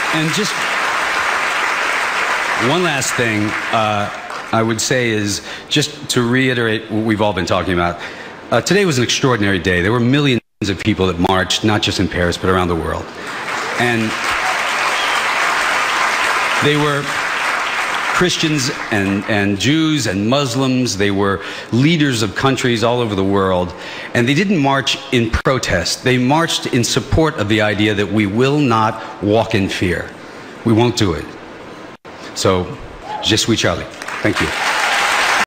And just one last thing I would say is, just to reiterate what we've all been talking about, today was an extraordinary day. There were millions of people that marched, not just in Paris, but around the world. And they were Christians and Jews and Muslims. They were leaders of countries all over the world. And they didn't march in protest. They marched in support of the idea that we will not walk in fear. We won't do it. So, je suis Charlie. Thank you.